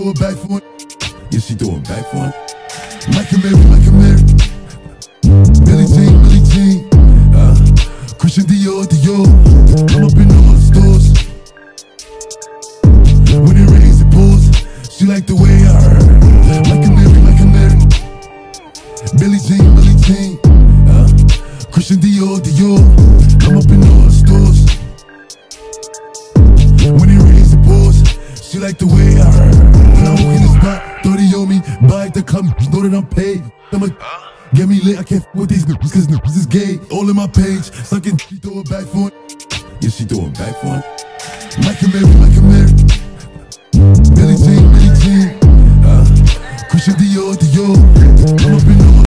throw it back for it. Yeah, she throw it back for it. Like a Mary. Billie Jean. Christian Dior. I'm up in all the stores. When it rains, it pours. She like the way I heard. Like a Mary. Billie Jean. Christian Dior. I'm up in all the stores. When it rains, it pours. She like the way I heard. When I walk in the spot, 30 on me, buy it to come, know that I'm paid. I'ma get me lit, I can't f with these niggas, cause niggas is gay. All in my page, sucking, she throw it back for it. Yeah, she throw it back for it. Like a Mary. Billie Jean. Christian Dior. I'm up in